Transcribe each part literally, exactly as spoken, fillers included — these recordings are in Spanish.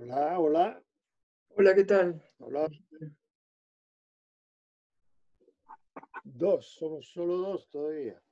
Hola, hola. Hola, ¿qué tal? Hola. Dos, somos solo dos todavía.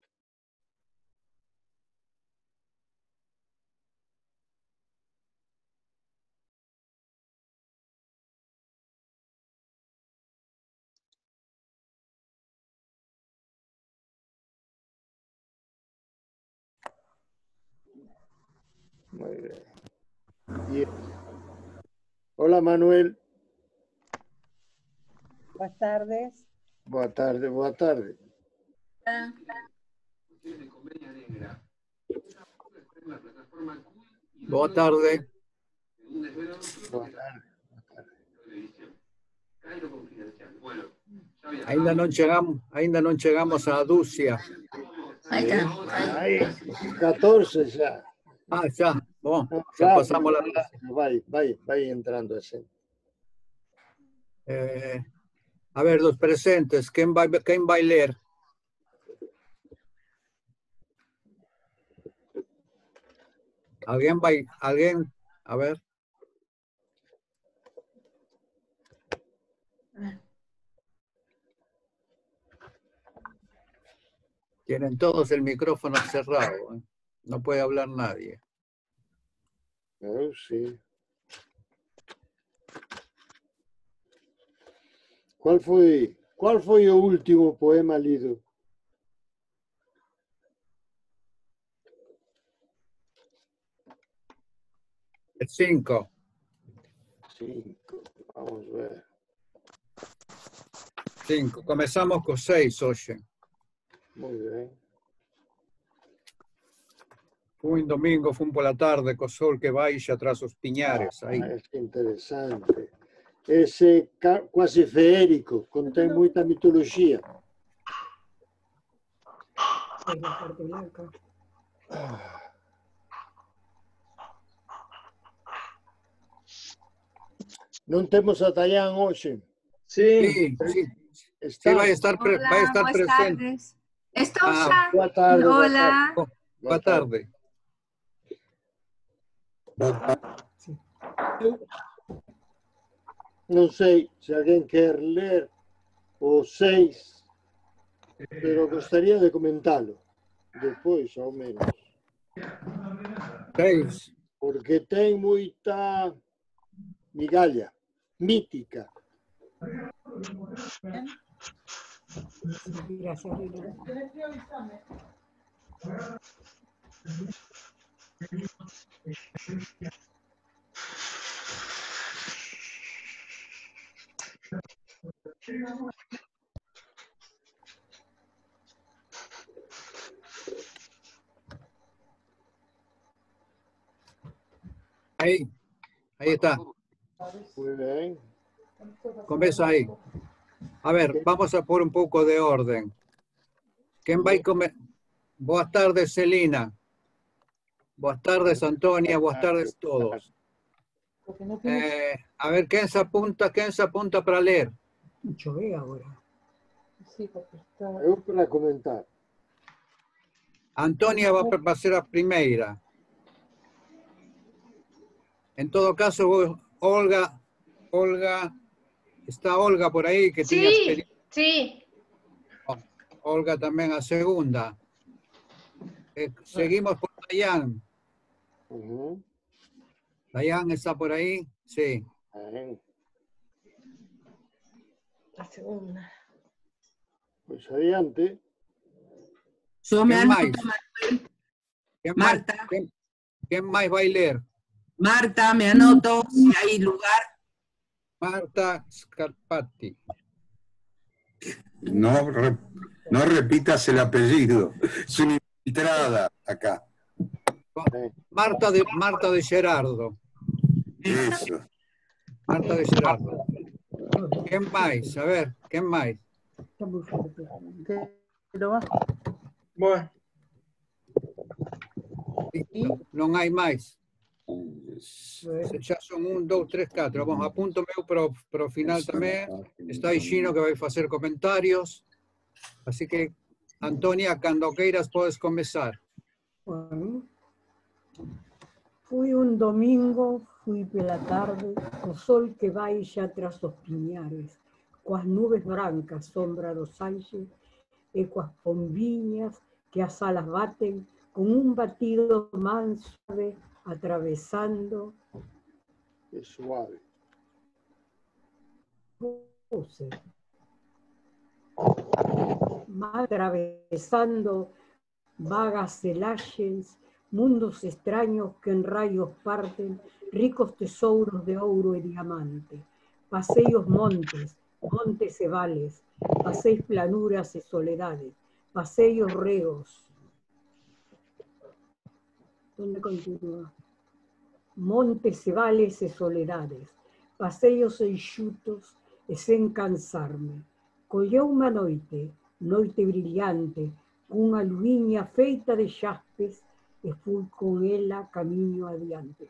Muy bien. Bien. Hola, Manuel. Buenas tardes. Boa tarde, boa tarde. Ah. Boa tarde. Boa tarde. Ainda não chegamos, ainda não chegamos a Dúcia. Ahí está. Ahí, catorce ya. Ah, já. Bom, No, já rápido, passamos lá. rápido. Vai, vai, vai entrando assim. Eh, a ver, dos presentes, quem vai, quem vai ler? Alguém vai, alguém, a ver. Tienen todos el micrófono cerrado, ¿eh? No puede hablar nadie. Eu sim. Qual foi, qual foi o último poema lido? El cinco. Cinco. Vamos ver. Cinco. Começamos com seis hoje. Muy bien. Fui un domingo, fui por la tarde, con sol que baixa atrás os piñares. Aí. Ah, é interessante. Esse ca- quase feérico contém muita mitologia. Es la parte blanca. Não temos a Dayan hoje. Sí, Sí, sí. Está. Sí, vai estar, pre- Hola, vai estar buenas presente. tardes. Estou Ah, já. Boa tarde. boa Hola. tarde. Boa tarde. sí. Não sei se alguém quer ler o seis, pero gostaria de comentá-lo depois, ao menos, Seis. porque tem muita migalha mítica. Gracias, Lili. Ahí. Ahí está. Muito bem. Começa aí. A ver, vamos a pôr um pouco de ordem. Quem vai comer? Boas tardes, Celina. Boas tardes, Antônia. Boas tardes a todos. Eh, a ver, quem se apunta, quem se apunta para ler? Mucho ve ahora. Eu para comentar. Antônia vai, vai ser a primeira. Em todo caso, vou- Olga, Olga, está Olga por aí que tinha Sí, experiência. sí. Olga também a segunda. Eh, seguimos por Dayan. Uhum. Dayan está por ahí. Sí. Bem. La segunda. Pois adiante. Yo me ¿Quién anoto, más? Manuel. ¿Quién Marta. más, quién, quién más va a leer? Marta, me anoto si hay lugar. Marta Scarpati. No, re- no repitas el apellido. Es una infiltrada acá. Marta de, Marta de Gerardo. Eso. Marta de Gerardo. ¿Quién más? A ver, ¿quién más? Está muy fuerte. Bueno. Listo, no hay más. Ya son un, dos, tres, cuatro. Vamos, apunto meu para o, para o final também. Está aí Gino que vai fazer comentários. Así que, Antônia, quando queiras, podes começar. Bueno. Fui un domingo, fui pela tarde, o sol que vai xa tras os piñares, coas nubes brancas sombra dos anxos e coas pombiñas que as alas baten con un batido manso atravesando Es suave. voces, atravesando vagas celaxes, mundos extraños que en rayos parten, ricos tesouros de ouro e diamante, paseos montes, montes e vales, paseos planuras e soledades, paseos reos. ¿Dónde continúa? Montes e vales e soledades, paseos enxutos e sen cansarme. Colleu unha noite, noite brillante, cunha luiña feita de xaspes, e fui con ela camiño adiante.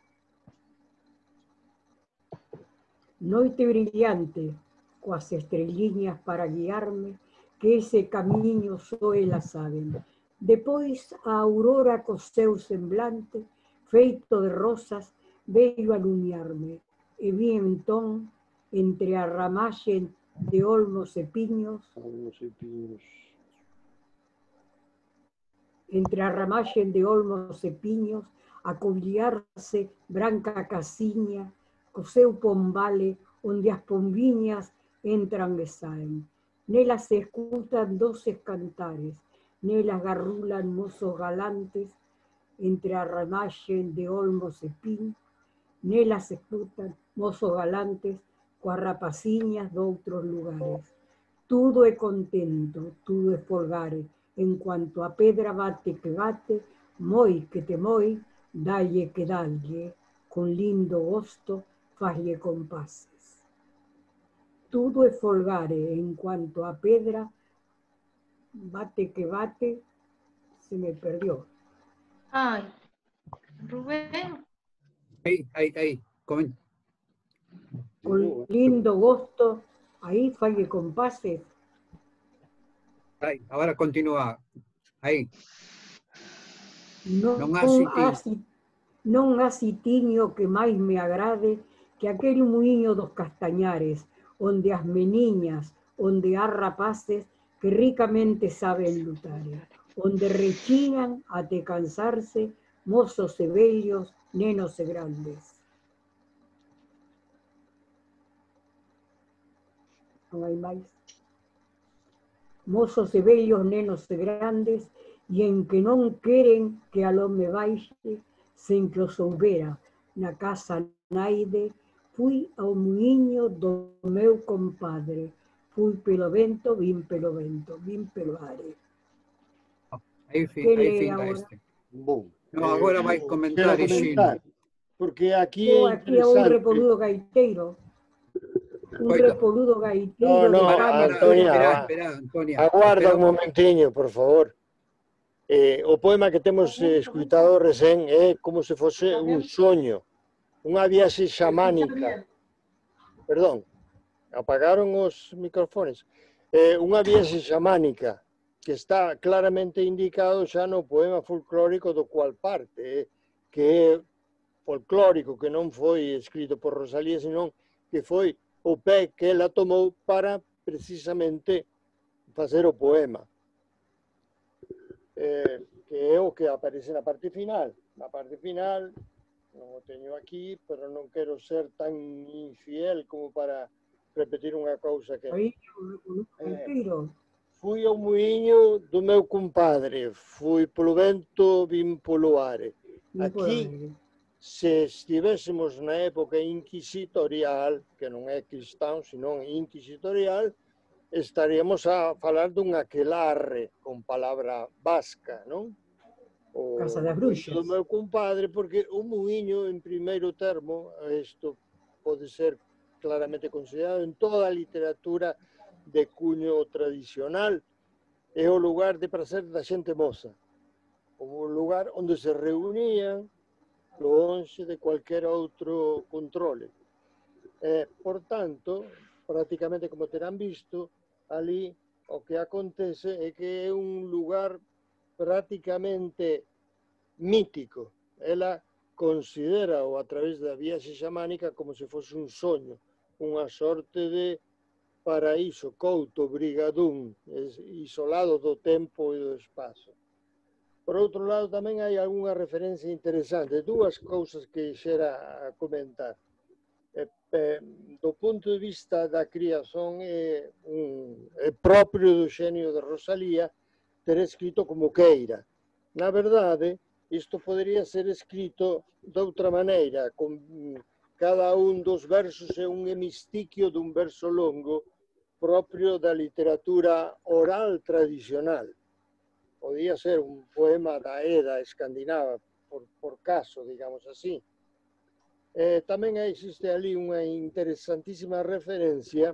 Noite brillante, coas estreliñas para guiarme, que ese camiño só elas saben. Depois a aurora co seu semblante, feito de rosas, veio a alumiarme, e vi entón, entre a ramaxe de olmos e piños, Olmos e piños. entre a ramaxe de olmos e piños, acobillarse branca casiña, co seu pombale, onde as pombiñas entran e saen. Nelas se escutan doces cantares, nelas garrulan mozos galantes, entre a ramaxe de olmos e piños, nelas se escutan mozos galantes, coas rapaciñas doutros lugares. Tudo é contento, tudo é folgare, en cuanto a pedra bate que bate, moi que te moi, dalle que dalle, con lindo gosto, faslle compases. Tudo é folgare, en cuanto a pedra bate que bate, se me perdió. Ay, Rubén. Ahí, ahí, ahí. Comen- Con lindo gosto, aí falle compases. ahí. Ahora continúa. Ahí. Non, Non así ti. así, non así tiño que máis me agrade que aquel muiño dos castañares, onde as meniñas, onde as rapaces que ricamente saben lutar, onde rechinan até cansarse mozos e vellos, nenos e grandes. Non hai máis. Mozos e vellos, nenos e grandes, e en que non queren que al home baixe, sen que o soubera, na casa naide, fui ao muiño do meu compadre, fui pelo vento, vin pelo vento, vin pelo are. Ahí, fin, Que ahí lee finda agora? este. Bom. No, agora vai eu comentar quero Xino. comentar, porque aquí Ou é aquí é un interesante. repoludo gaiteiro, un Oiga. repoludo gaiteiro No, no, de Para, cama. para, Antonia, espera, va. espera, Antonia. Aguarda Espera un momentiño, por favor. Eh, o poema que temos eh, escuitado recén é como se fose un soño, unha viaxe xamánica. Perdón, apagaron os microfones. Eh, unha viaxe xamánica que está claramente indicado xa no poema folclórico do cual parte, eh, que é folclórico, que non foi escrito por Rosalía, senón que foi o pé que ela tomou para precisamente facer o poema. Eh, que é o que aparece na parte final. Na parte final, non o teño aquí, pero non quero ser tan infiel como para repetir unha cousa que... Aí, un repoludo gaiteiro. Fui ao muiño do meu compadre, fui polo vento, vim polo are. Vin polo Aquí, aire. se estivésemos na época inquisitorial, que non é cristán, senón inquisitorial, estaríamos a falar dun aquelarre con palabra vasca, non? O Casa das muiño Bruxas. do meu compadre, porque o muiño, en primeiro termo, isto pode ser claramente considerado en toda a literatura de cuño tradicional, é o lugar de prazer da xente moza, como un lugar onde se reunían lonxe de cualquier outro controle. Eh, por tanto, prácticamente como terán visto, ali o que acontece é que é un lugar prácticamente mítico. Ela considera o a través da viaxe xamánica como se fose un soño, unha sorte de paraíso, couto, brigadún, isolado do tempo e do espazo. Por outro lado, tamén hai algunha referencia interesante, dúas cousas que xera a comentar. Eh, eh, do punto de vista da criación é, un, é propio do xenio de Rosalía ter escrito como queira. Na verdade, isto podería ser escrito de outra maneira, con cada un dos versos é un hemistiquio dun verso longo propio da literatura oral tradicional. Podía ser un poema da Edda escandinava, por, por caso, digamos así. Eh, tamén existe ali unha interesantísima referencia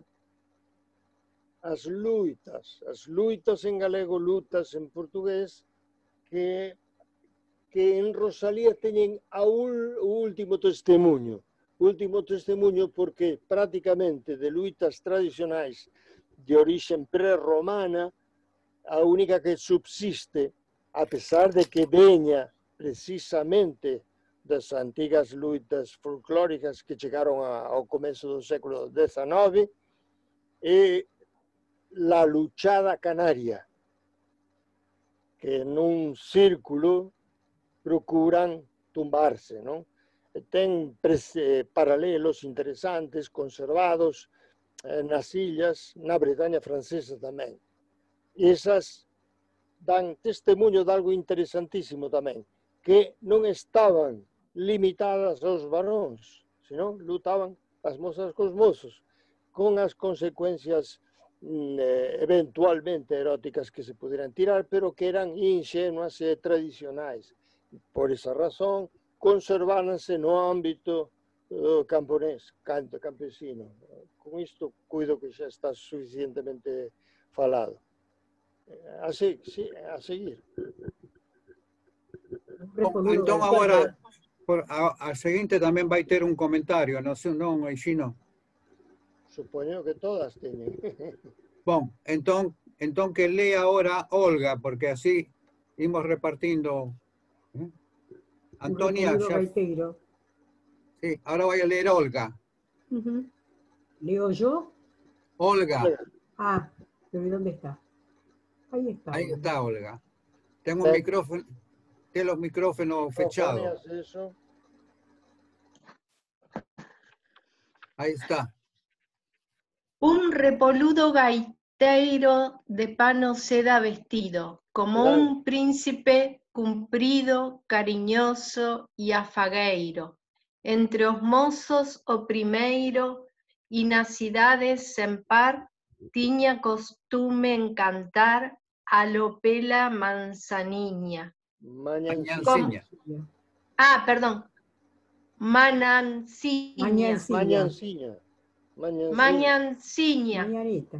ás luitas, as luitas en galego, lutas en portugués, que, que en Rosalía teñen a ul, o último testemunho. O último testemunho porque prácticamente de luitas tradicionais de orixen pré-romana, a única que subsiste, a pesar de que veña precisamente das antigas luitas folclóricas que chegaron ao comezo do século dezenove, é la luchada canaria, que nun círculo procuran tumbarse, non? E ten paralelos interesantes, conservados eh, nas illas, na Bretaña francesa tamén. E esas dan testemunho de algo interesantísimo tamén, que non estaban limitadas aos varóns, senón lutaban as mozas cos mozos, con as consecuencias eh, eventualmente eróticas que se pudieran tirar, pero que eran inxenuas e tradicionais. Por esa razón, conserváranse no ámbito uh, camponés, canto campesino. Con isto, cuido que xa está suficientemente falado. A, se, sí, a seguir. Entón, agora, por, a, a seguinte tamén vai ter un comentario, non sei, non, Aixino? Supoño que todas teñen. Bom, entón, entón que lea agora Olga, porque así imos repartindo. ¿Eh? Antonia, xa... Sí, ahora vai a leer Olga. Uh-huh. ¿Leo yo? Olga. Ah, pero ¿dónde está? Ahí está. Ahí Olga. Está Olga. Tengo un sí. micrófono, tengo los micrófonos fechados. Eso. Ahí está. Un repoludo gaiteiro de pano seda vestido, como claro. Un príncipe cumprido, cariñoso e afagueiro. Entre os mozos o primeiro e nas cidades sen par, tiña costume encantar a lopela manzaniña. Mañanciña. Ah, perdón. Mananciña. Mañanciña. Mañanciña. Mañanita.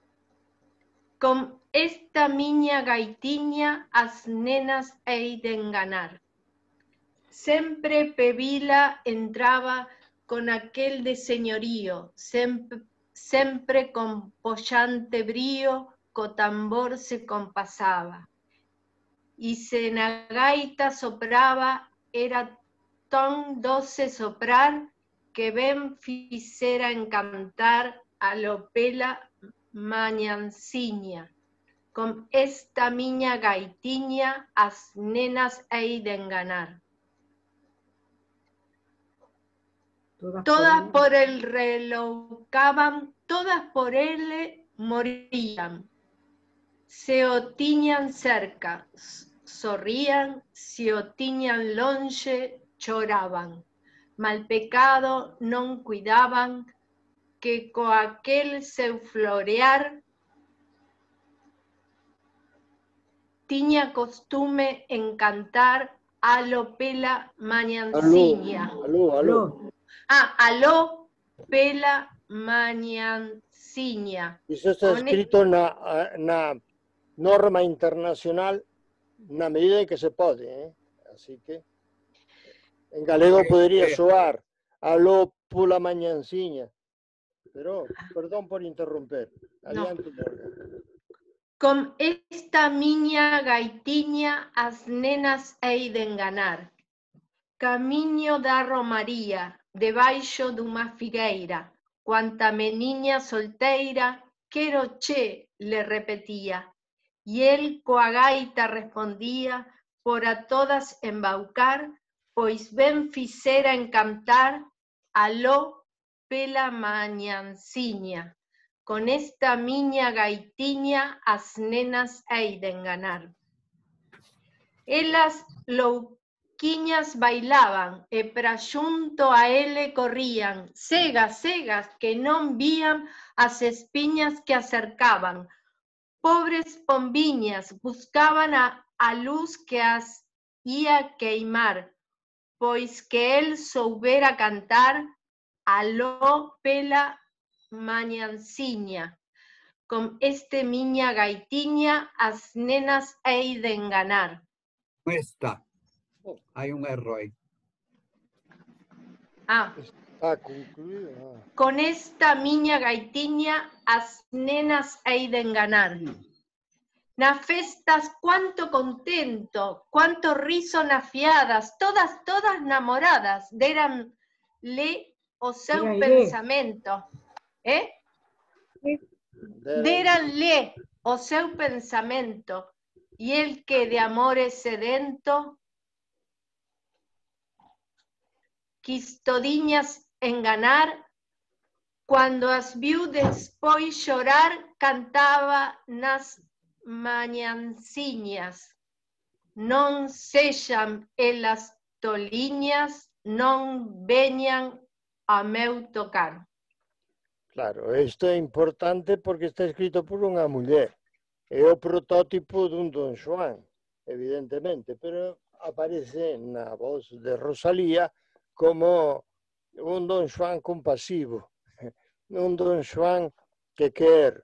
Con esta miña gaitiña as nenas hei de enganar. Sempre Pevila entraba con aquel de señorío, sempre, sempre con pollante brío, co tambor se compasaba. Y se na gaita sopraba, era tan doce soprar, que ben fixera encantar a lopela mañanciña. Con esta miña gaitiña as nenas hei de enganar. Todas, todas por, por el relocaban, todas por él morían. Se o tiñan cerca, sorrían, se o tiñan longe, choraban. Mal pecado non cuidaban, que co aquel seu florear tiña costume encantar a lopela mañanciña. Aló, aló, aló. Ah, aló, pela mañanciña. Iso está escrito na, na norma internacional na medida en que se pode, eh? Así que en galego podería soar aló pola mañanciña. Pero, perdón por interromper. Adiante, no. Con esta miña gaitiña as nenas hei de enganar. Camiño da romaría, debaixo dunha figueira, cuanta meniña solteira, quero che, le repetía, y él coa gaita respondía, por a todas embaucar, pois ben fixera encantar, aló pela mañanciña, con esta miña gaitiña as nenas hei de enganar. Elas louquiñas bailaban e pra xunto a ele corrían, cegas, cegas, que non vían as espiñas que acercaban. Pobres pombiñas buscaban a, a luz que as ia queimar, pois que el soubera cantar, aló pela mañanciña, con este miña gaitiña as nenas hei de enganar. No está. Hay un error ahí. Ah, Está concluído. Ah. con esta miña gaitiña as nenas hei de enganar. Nas festas cuánto contento, cuánto riso nas fiadas, todas, todas namoradas, deranle o seu Deranle. pensamento. Eh? Deran- Deranle o seu pensamento, e el que de amores sedento, quis todiñas enganar, cuando as viu despois chorar, cantaba nas mañanciñas. Non sexan elas toliñas, non veñan a meu tocar. Claro, isto é importante porque está escrito por unha muller. É o protótipo dun Don Juan, evidentemente, pero aparece na voz de Rosalía como un Don Juan compasivo, un Don Juan que quer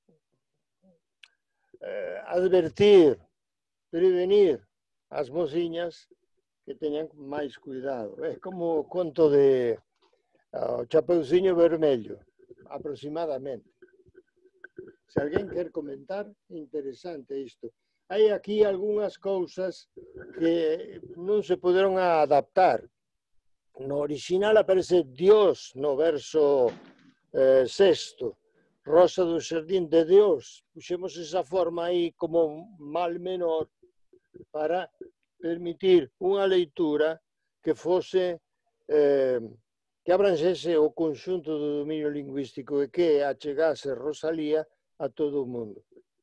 eh, advertir, prevenir as mociñas que teñan máis cuidado. É como o conto de uh, o Chapeuciño Vermello, aproximadamente. Se alguén quer comentar, interesante isto. Hai aquí algunhas cousas que non se poderon adaptar. No original aparece Dios no verso eh, sexto, Rosa do Xardín de Deus. Puxemos esa forma aí como mal menor para permitir unha leitura que fose eh, que abranxese o conxunto do dominio lingüístico e que achegase Rosalía a todo o mundo.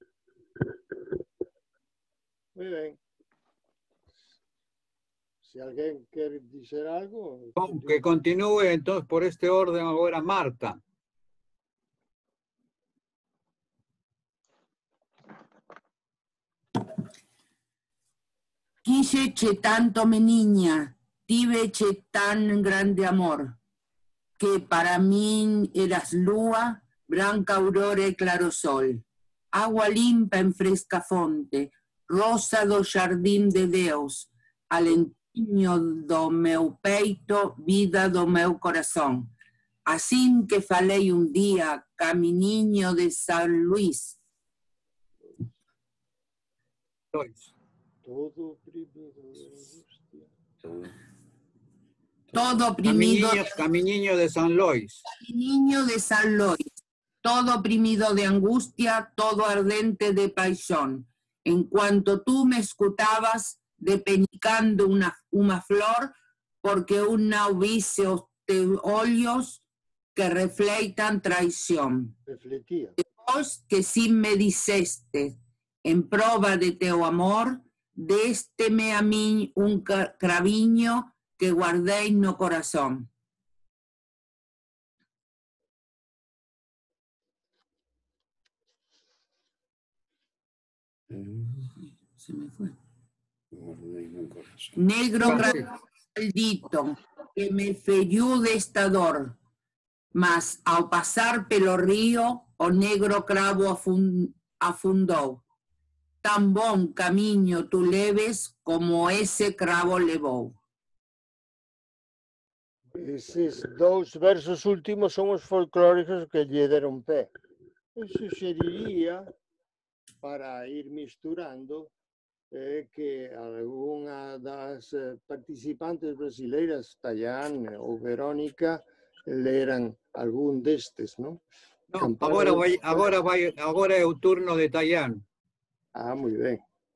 Moi ben. Se alguén quer dizer algo... Con- Que continúe entonces por este orden ahora Marta. Quise che tanto mi niña, tive che tan grande amor, que para mí eras lúa, branca aurora e claro sol, agua limpa en fresca fonte, rosa do xardín de Deus, alentiño do meu peito, vida do meu corazón. Así que falei un día ca mi niño de San Luis, Lois. Todo oprimido de angustia. todo A mi oprimido, niño, a mi niño de San Lois. mi niño de San Lois, todo oprimido de angustia, todo ardente de paixón. En cuanto tú me escutabas, depenicando una, una flor, porque un não vise os teus olhos que refleitan traición. Refletía. Vos que sí me diceste, en prova de teu amor, désteme a mí un ca- craviño que guardei no corazón. Se me fue. Negro Casi. cravo maldito, que me feriu desta dor, mas ao pasar pelo río, o negro cravo afun- afundou. Tan bon camiño tú leves como ese cravo levou. Eses dous versos últimos son os folclóricos que lle deron pé. Eu suxeriría, para ir misturando, é que alguna das eh, participantes brasileiras, Tayane ou Verónica, leran algún destes, non? No, Campana agora, de- vai, agora, vai, agora é o turno de Tayán. Ah, moi ben.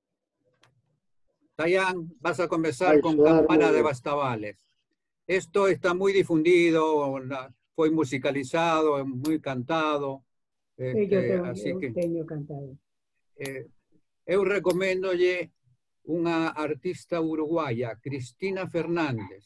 Tayán, vas a comenzar Vai con soar Campana moi de ben. Bastavales. Esto está muy difundido, la- fue musicalizado, muy cantado. Eh, este, yo tengo, así eu que teño cantado. eh, eu recoméndolle unha artista uruguaya, Cristina Fernández.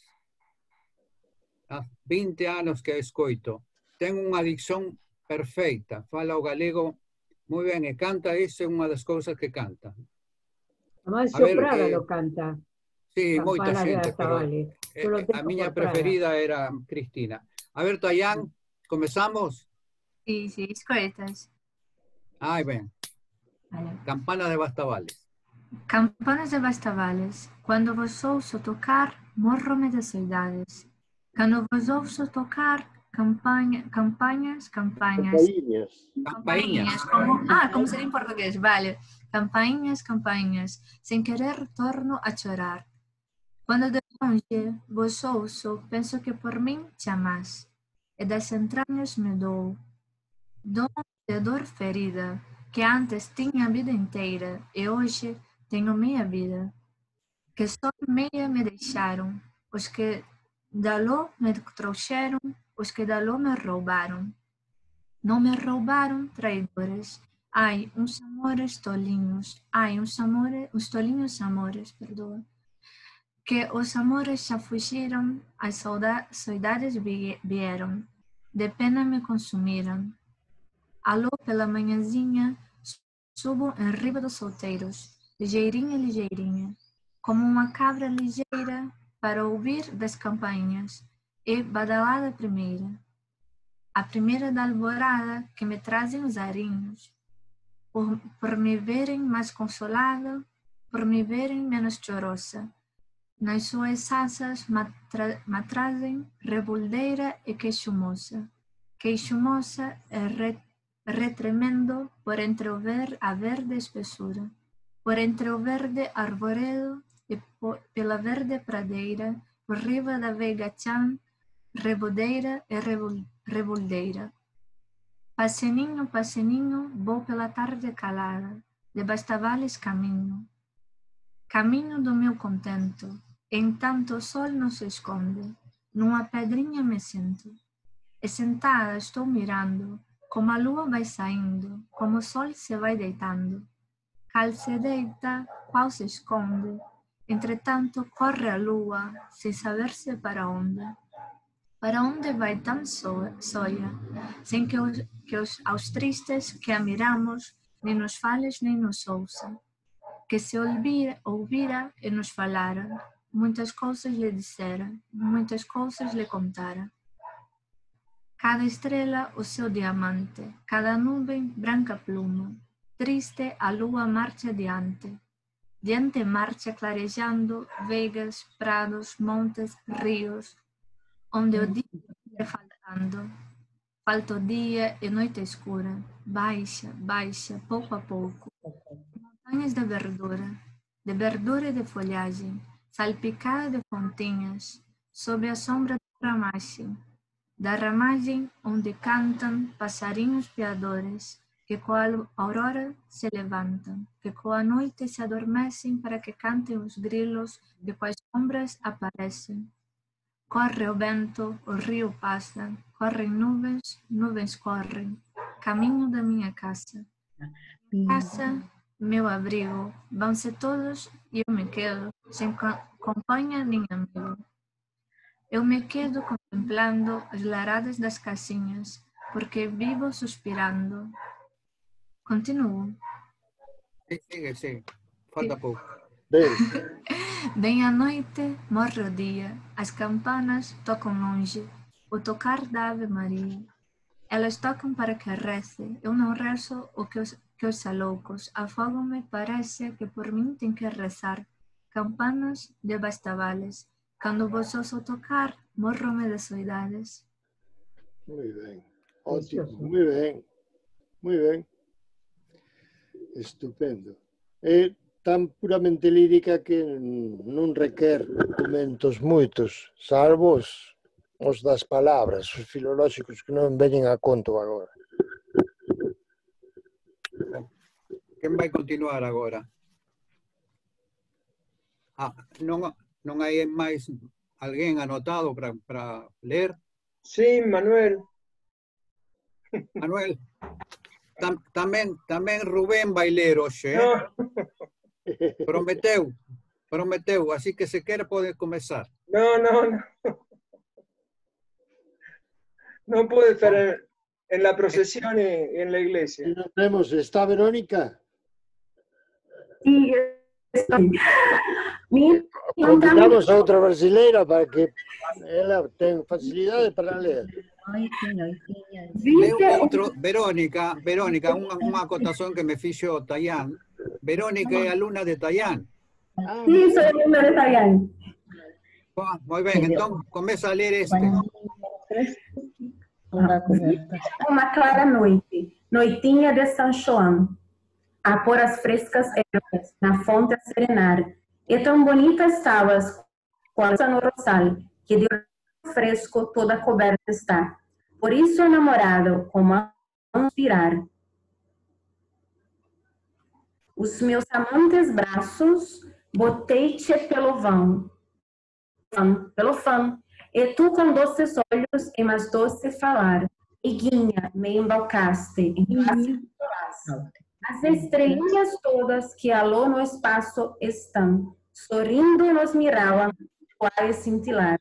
Há vinte anos que a escoito. Ten unha dicción perfeita, fala o galego moi ben e canta, esa é unha das cousas que canta. Amancio A ver, Prada eh, lo canta. Sí, moita Campanas de xente, pero Bastavales. eh, Yo lo eh, a tengo miña por Prada. preferida era Cristina. A ver, Tayán, comezamos? Sí, sí, escoitas. Ai, ben, Vale. Campana de Bastavales. Campanas de Bastavales, quando vos ouço tocar, morro-me de saudades. Quando vos ouço tocar, campaña, campañas, campañas, Campainhas. campainhas, como, ah, como sería en portugués, vale. Campainhas, campainhas, sem querer torno a chorar. Quando de longe vos ouço, penso que por min chamás, e das entranhas me dou. Dou de dor ferida, que antes tinha a vida inteira, e hoje tenho meia vida. Que só meia me deixaram, os que daló me trouxeram, os que daló me roubaram. Não me roubaram, traidores. Ai, uns amores tolinhos, ai, uns amores, uns tolinhos amores, perdoa. Que os amores já fugiram, as sauda- saudades vi- vieram, de pena me consumiram. Alô, pela manhãzinha, subo em riba dos solteiros, ligeirinha, ligeirinha, como uma cabra ligeira, para ouvir das campainhas, e badalada primeira. A primeira da alvorada que me trazem os arinhos, por, por me verem mais consolada, por me verem menos chorosa. Nas suas asas me tra- me trazem reboldeira e queixumosa. Queixumosa e re, retremendo por entre o ver, a verde espessura, por entre o verde arvoredo e po, pela verde pradeira, por riba da veiga chã, rebodeira e rebol, reboldeira. Passeninho, passeninho, vou pela tarde calada, de Bastavales caminho. Caminho do meu contento, entanto o sol não se esconde, numa pedrinha me sento, e sentada estou mirando, como a lua vai saindo, como o sol se vai deitando. Cal se deita, qual se esconde, entretanto corre a lua, sem saber-se para onde. Para onde vai tão soia, sem que, os, que os, aos tristes que a miramos, nem nos fales nem nos ouça. Que se ouvira, ouvira e nos falara, muitas coisas lhe dissera, muitas coisas lhe contara. Cada estrela o seu diamante, cada nuvem branca pluma, triste a lua marcha diante. Diante marcha clarejando veigas, prados, montes, rios, onde o dia vai faltando. Falta o dia e noite escura, baixa, baixa, pouco a pouco. Montanhas de verdura, de verdura e de folhagem, salpicada de fontinhas, sob a sombra da ramagem, da ramagem onde cantam passarinhos piadores, que com a aurora se levantam, que com a noite se adormecem para que cantem os grilos que com as sombras aparecem. Corre o vento, o rio passa, correm nuvens, nuvens correm, caminho da minha casa. Casa, meu abrigo, vão-se todos e eu me quedo, sem companhia nem amigo. Eu me quedo contemplando as laradas das casinhas, porque vivo suspirando. Continuo. Sigue, sigue, falta pouco. Ben, Vem a noite, morre o dia, as campanas tocam longe, o tocar da Ave Maria. Elas tocam para que reze, eu não rezo o que os, que os loucos, afogam-me, parece que por mim tem que rezar. Campanas de Bastavales, quando vos ouço tocar, morro-me de saudades. moi ben. Ótimo, Precioso. moi ben. Moi ben. Estupendo. E tan puramente lírica que non requer documentos moitos, salvo os, os das palabras, os filolóxicos que non veñen a conto agora. Quen vai continuar agora? Ah, non, non hai máis alguén anotado para, para ler? Sí, Manuel. Manuel, tam, tamén, tamén Rubén vai ler hoxe, eh? No, Prometeu, prometeu, así que se quer pode comezar. no, no, no. No puede estar en, en la procesión y, y en la iglesia. E nos vemos, está Verónica? Sí, estoy. Mi- Convidamos a outra brasileira para que ela ten facilidade para ler. Leo outro, Verónica, Verónica, unha, unha acotación que me fixo Tayán. Verónica é alumna de Tayán. Ah, Sí, soy alumna de Tayán. Ah, moi ben, entón comeza a ler este. Uma clara noite, noitinha de São João, a pôr as frescas ervas na fonte a serenar, e tão bonita estavas com a no rosal, que de fresco toda coberta está. Por isso, enamorado, como a inspirar, os meus amantes braços botei-te pelo vão, pelo fã, e tu com doces olhos e mais doce falar, iguinha, me embalcaste em as estrelinhas todas que alô no espaço estão, sorrindo nos miravam, quais cintilar.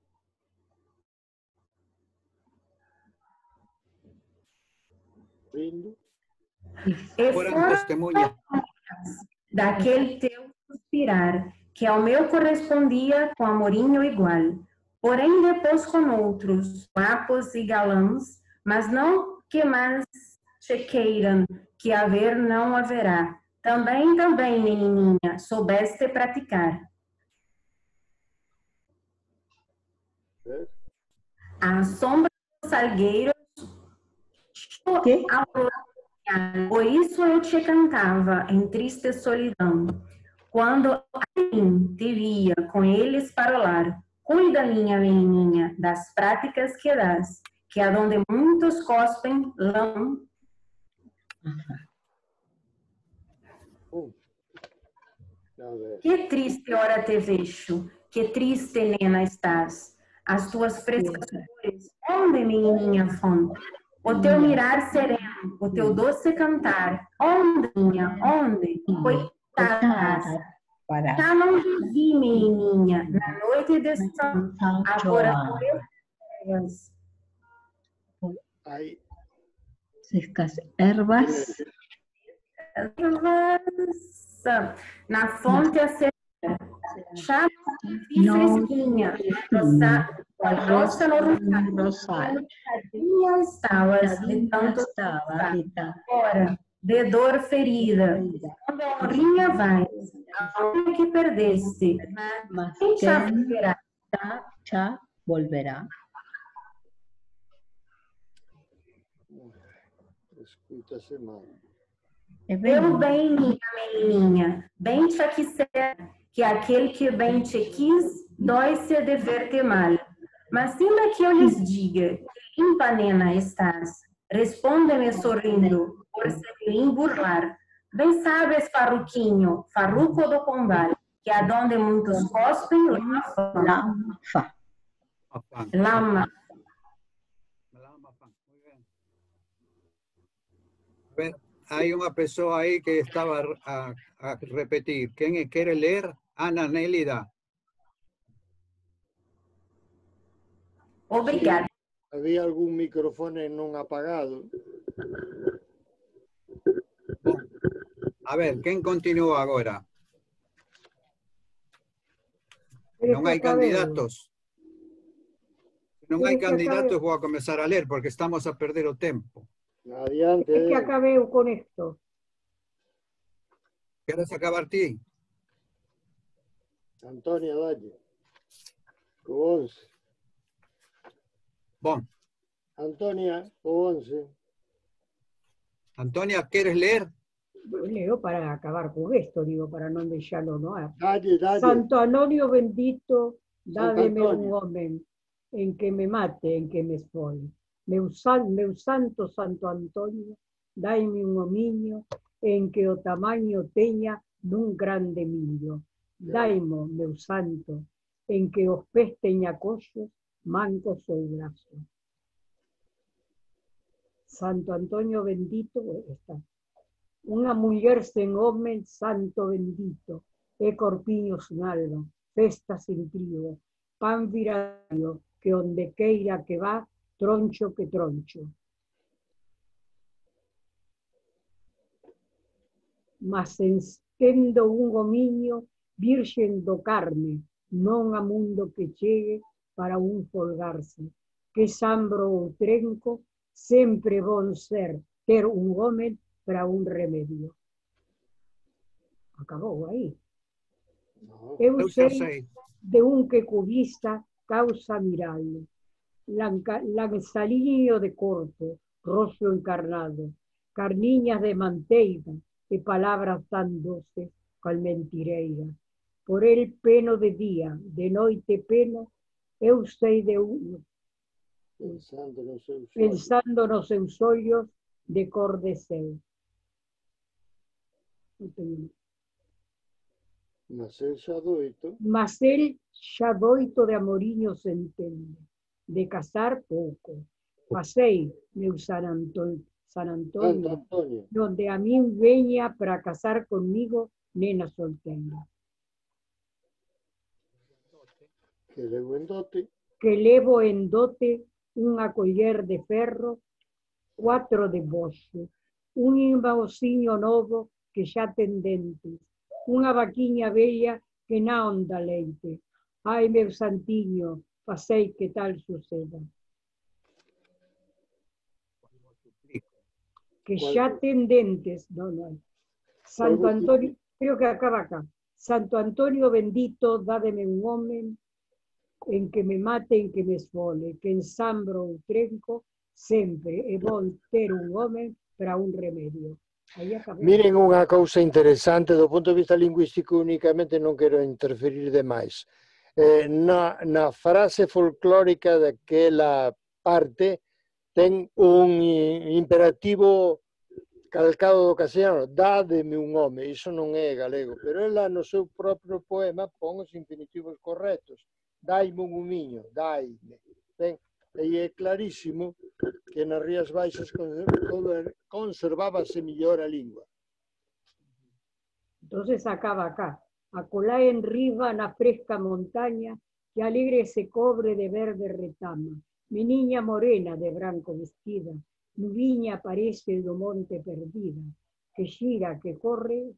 lindo. E Foram foram testemunhas. daquele teu suspirar, que ao meu correspondia com amorinho igual. Porém, depois com outros, guapos e galãs, mas não que mais te queiram, que haver não haverá. Também, também, menininha, soubeste praticar. A sombra dos salgueiros, por isso eu te cantava em triste solidão. Quando assim te via com eles parolar, cuida, minha menininha, das práticas que das, que aonde muitos cospem, lão. Que triste hora te vejo, que triste, nena, estás. As tuas frescas cores, onde, menininha, fonte? O teu mirar sereno, o teu doce cantar, onde, minha, onde? Coitada, já não te vi, menininha, na noite de São, agora teus Aí, ervas, ervas, na fonte a ser, já e fresquinha, rosa, rosa no rosário, estavas de tanto fora, de dor ferida, quando a honrinha vai, a honra que perdeste, quem já verá? Já volverá. escuta a semana. Eu bem, minha menininha, bem te quiser, que aquele que bem te quis, dói-se de ver-te mal. Mas ainda que eu lhes diga, que limpa, nena, estás, responde-me sorrindo, por se me burlar. Bem sabes, farruquinho, farruco do pombal, que adonde muitos cospem, lama fa. Lama. Hay una persona ahí que estaba a, a repetir. ¿Quién quiere leer? Ana Nélida. Obrigada. Había algún micrófono non apagado. Bom, a ver, ¿quién continúa agora? Non hai candidatos. Non hai candidatos, vou a comenzar a ler porque estamos a perder o tempo. Adiante. Es que acabé con esto. ¿Quieres acabar ti? Antonia, dalle. Co once. Bom. Antonia, co once. Antonia, ¿quieres leer? Leo para acabar con esto, digo, para non deixalo no ar. Dalle, dalle. Santo Antonio bendito, Santo dádeme un Antonio. homem en que me mate, en que me esfole. Meu, san, meu santo Santo Antonio, daime un homiño en que o tamaño teña dun grande millo. Daimo, meu santo, en que os pés teña coxos, mancos ou brazos. Santo Antonio bendito, está. Unha muller sen home, santo bendito, e corpiños nalga, festa sin trigo, pan virario, que onde queira que va, troncho que troncho. Mas estendo un gomiño, virxen do carne, non a mundo que chegue para un folgarse, que sambro ou trenco, sempre bon ser ter un home para un remedio. Acabou aí. Eu sei de un que cubista causa mirarlo, lanzaliño de corpo, rostro encarnado, carniñas de manteiga e palabras tan doces cual mentireira. Por el peno de día, de noite peno, eu sei de uno, Pensando nos seus ollos. pensando nos seus ollos de cor de céu. Mas el xa doito. Mas el xa doito de amoriño se entende, de casar pouco. Pasei, meu San Antonio, San Antonio, Santo Antonio. donde a min veña para casar conmigo nena solteira. Que levo en dote. Que levo en dote unha coller de ferro, cuatro de boxe, un imbauciño novo que xa ten dentes, unha vaquiña bella que na onda leite. Ai, meu santiño, facei que tal suceda. Que xa ten dentes, non, non. Santo Antonio, creo que acaba acá. Santo Antonio bendito, dádeme un home en que me mate, en que me esfole, que ensambro ou trenco, sempre é bon ter un home para un remedio. Aí acabou. Miren unha cousa interesante do punto de vista lingüístico, únicamente non quero interferir demais. Eh, na, na frase folclórica daquela parte ten un imperativo calcado do castelano, dádeme un home, iso non é galego, pero ela no seu propio poema pon os infinitivos correctos. Daime un humiño, daime. Ben, e é clarísimo que nas Rías Baixas conservábase mellor a lingua. Entonces acaba acá. Acolá en riba na fresca montaña, que alegre se cobre de verde retama. Mi niña morena de branco vestida, nubiña aparece do monte perdida, que xira, que corre,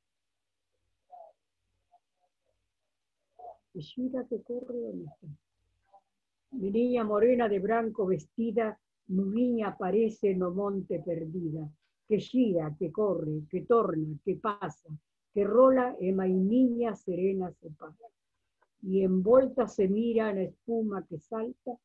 que xira, que corre, onde está? Mi niña morena de branco vestida, nubiña aparece no monte perdida, que xira, que corre, que torna, que pasa, que rola e mainiña serena se para. Y envolta se mira na espuma que salta,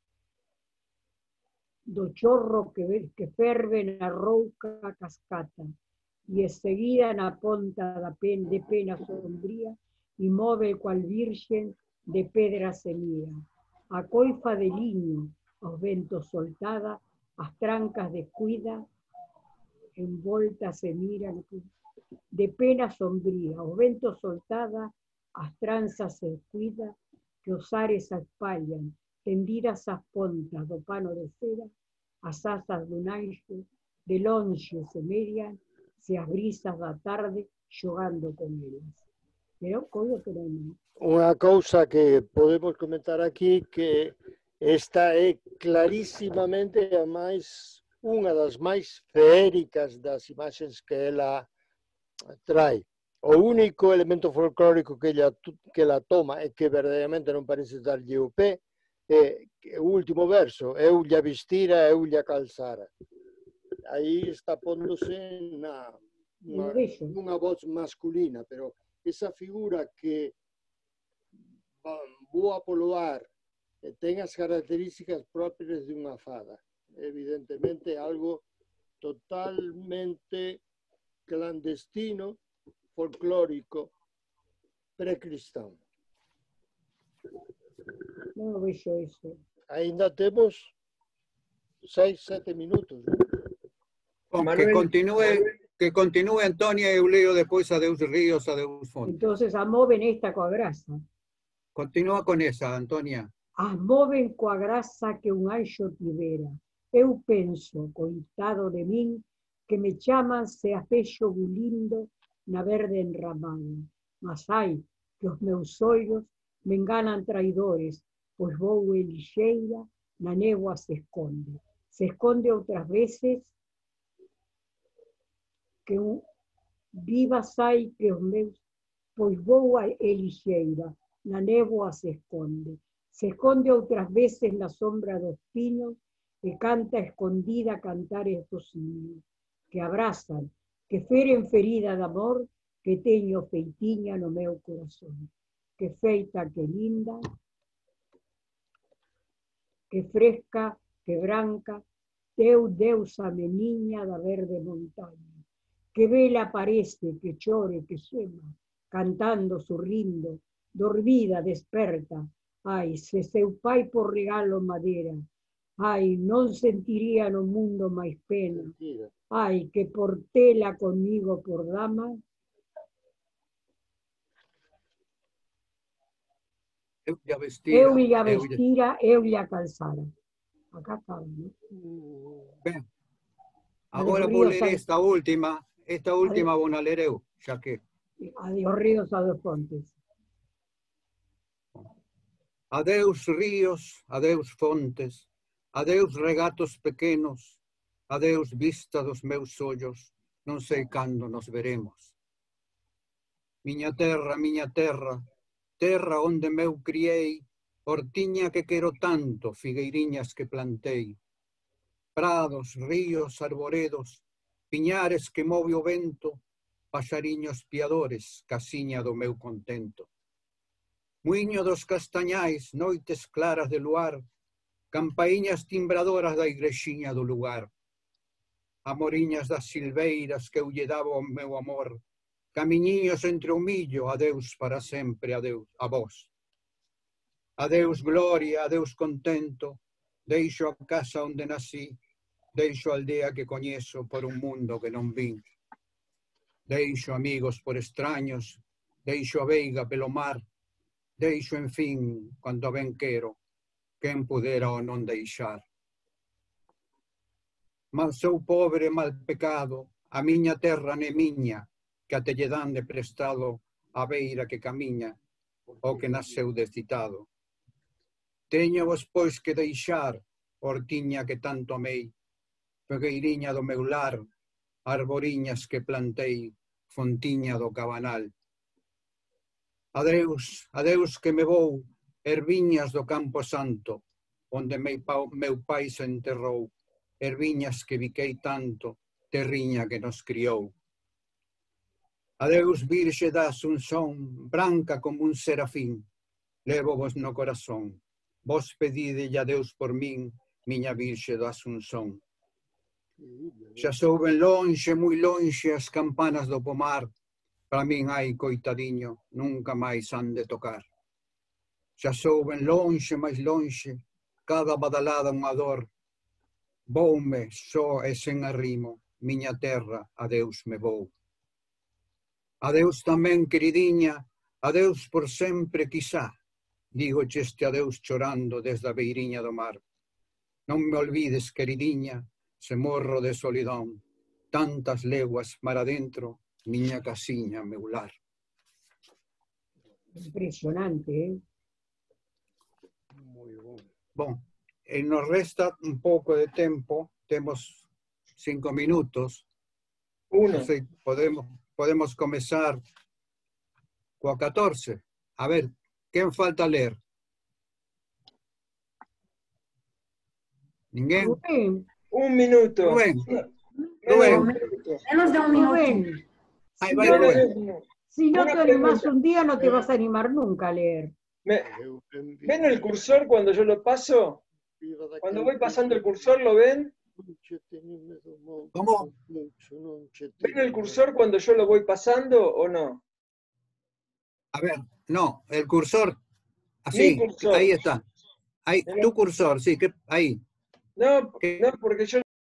do chorro que, que ferve na rouca cascata, e seguida na ponta da pen, de pena sombría, e move cual virxen de pedra se mira. A coifa de liño, os ventos soltada, as trancas descuida, envolta se mira de pena sombría, os ventos soltada, as tranzas se cuida, que os ares a espallan, tendidas as pontas do pano de cera, as asas dun anxo, de lonxe se median, se as brisas da tarde xogando con elas. Pero coido que non. Unha cousa que podemos comentar aquí, que esta é clarísimamente a máis, unha das máis feéricas das imaxes que ela trae. O único elemento folclórico que ela, que ela toma e que verdadeiramente non parece darlle o pé é o último verso, eu lla vestira, eu lla calzara. Aí está póndose na, na, nunha voz masculina, pero esa figura que voa polo ar e ten as características propias de unha fada. Evidentemente algo totalmente clandestino, folclórico, precristão. No vejo eso. Ainda temos seis, sete minutos. ¿No? Bom, Manuel, que continue, que continue Antônia e eu leio depois Adeus Ríos, Adeus Fontes. Entonces, amoven esta coa graça. Continúa con esa, Antônia. Amoven coa graça que un anxo tivera. Eu penso, coitado de min, que me chaman se apello bulindo na verde enramada. Mas ai, que os meus ollos me enganan traidores, pois vou e lixeira, na néboa se esconde. Se esconde outras veces que un vivas hai que os meus, pois vou e lixeira, na néboa se esconde. Se esconde outras veces na sombra dos pinos e canta escondida cantares dos niños, que abrazan, que feren ferida de amor que teño feitiña no meu corazón. Que feita, que linda, que fresca, que branca, teu deusa meniña da verde montaña. Que vela parece, que chore, que xema, cantando, sorrindo, dormida, desperta. Ai, se seu pai por regalo madeira, ai, non sentiría no mundo máis pena. Ai, que por tela comigo por dama, Eu lla vestira, eu lla eu lla- vestira, eu lla calzara. Acá acaba, ¿no? Ben, A agora de vou Ríos ler a- esta última, esta última vou na ler eu, xa que. Adiós ríos, adiós fontes. Adeus ríos, adeus fontes, adeus regatos pequenos, adeus vista dos meus ollos, non sei cando nos veremos. Miña terra, miña terra, terra onde meu criei, hortiña que quero tanto, figueiriñas que plantei. Prados, ríos, arboredos, piñares que move o vento, paxariños piadores, casiña do meu contento. Muiño dos castañais, noites claras de luar, campaíñas timbradoras da igrexiña do lugar. Amoriñas das silveiras que eu lle daba o meu amor, camiñiños entre o millo, adeus para sempre, adeus a vós. Adeus gloria, adeus contento, deixo a casa onde nací, deixo a aldea que coñezo por un mundo que non vin. Deixo amigos por extraños, deixo a veiga pelo mar, deixo, en fin, cando ben quero, quen pudera o non deixar. Mal sou pobre, mal pecado, a miña terra ne miña, que até lle dan de prestado a beira que camiña, o que nasceu descitado. Teño vos pois que deixar, hortiña que tanto amei, pegueiriña do meu lar, arboriñas que plantei, fontiña do cabanal. Adeus, adeus que me vou, erviñas do campo santo, onde meu pai se enterrou, erviñas que biquei tanto, terriña que nos criou. Adeus, Virxe da Asunción, branca como un serafín, levo vos no corazón, vos pedidelle a Deus por min, miña Virxe da Asunción. Xa souben lonxe, moi lonxe, as campanas do pomar, para min, ai, coitadiño, nunca máis han de tocar. Xa souben lonxe, máis lonxe, cada badalada unha dor, voume só e sen arrimo, miña terra, adeus me vou. Adeus tamén, queridiña, adeus por sempre, quizá, digo este adeus chorando desde a beiriña do mar. Non me olvides, queridiña, se morro de solidón, tantas leguas mar adentro, miña casiña, meu lar. Impresionante, ¿eh? Muy bueno. Bom, e nos resta un pouco de tempo, temos cinco minutos. Uno. Non sei, podemos, podemos comezar coa catorce. A ver, quen falta ler? Ninguén? Rubén, Un minuto. Rubén. Menos Rubén. de un minuto. Menos de un minuto. Rubén, Ay, si vai, no, Menos Rubén. de un minuto. si no Una te animás pregunta. un día, no te vas a animar nunca a leer. Me- ¿Ven el cursor cuando yo lo paso? Cuando voy pasando el cursor, ¿lo ven? ¿Cómo? ¿Ven el cursor cuando yo lo voy pasando o no? A ver, no, el cursor. Así, Mi cursor. ahí está. Ahí, tu cursor, sí, que, ahí. No, ¿Qué? no, porque yo